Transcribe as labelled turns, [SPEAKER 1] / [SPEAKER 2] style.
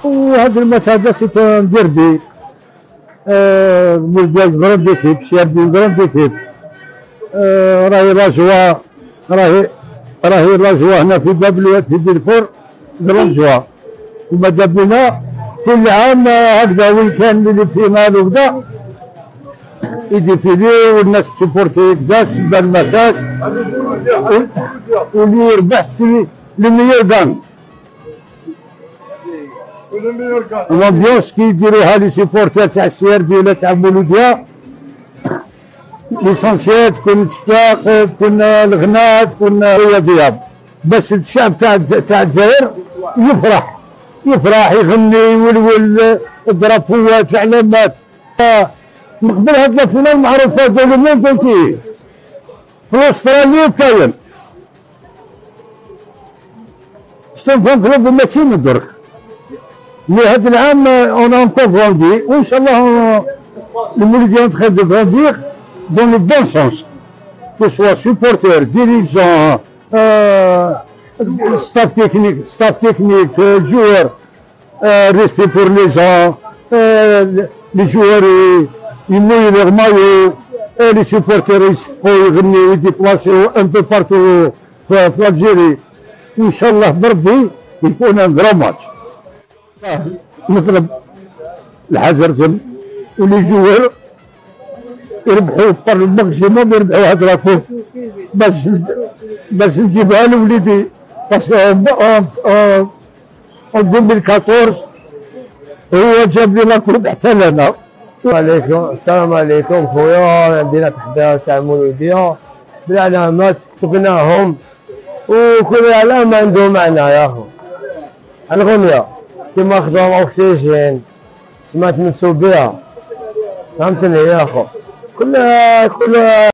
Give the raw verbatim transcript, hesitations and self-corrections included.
[SPEAKER 1] وهذا الماتش هذا سيت ان ديربي مولديال كروند ايكيب شاب كروند ايكيب. راهي لا جوا راهي راهي لا جوا هنا في باب في بلفور كروند جوا. وماذا بينا كل عام هكذا وين كان اللي فينال وكذا يديفيلي والناس تسيبورتي كذا الشبان ما كاش واللي يربح سي لو ميور كان. والامبيونس كي يديروها لي سيبورتير تاع السي ار بي ولا تاع مولوديا ليسونسيال تكون اشتياق تكون الغناء تكون رياضيات باش الشعب تاع تاع الجزائر يفرح يفرح يغني يولول الدرابوات العلامات. من قبل هاد الفينال معروفة دوليا فهمتي في استراليا كاين شتون فهم كلوب ماشي من درك مي هاد العام اون انكور غوندي وان شاء الله المولودية تخي دو غونديغ دون لو بون سونس كو سوا سوبورتير ديريجون ستاف تكنيك ستاف تكنيك جوار ريسبي بور لي جون لي جوار يموي لي غمايو لي سوبورتير يصفقو يغنيو يديبلاسيو ان بو بارتو في الجيري. ان شاء الله بربي يكون ان غرو ماتش. نطلب الحضرتهم ولي جوار يربحوا بار الماكسيموم يربحوا هاد لابو باش باش نجيبها لوليدي باسكو اون ألفين وأربعطاش هو جاب لي لاكوب حتى لنا.
[SPEAKER 2] عليكم السلام عليكم خويا. عندنا تحضير تاع المولودية بالعلامات كتبناهم وكل علامة عنده معنى يا خو. الغنية كيما خدام أكسجين سمعت منسوب بها فهمتني يا خو. كل كل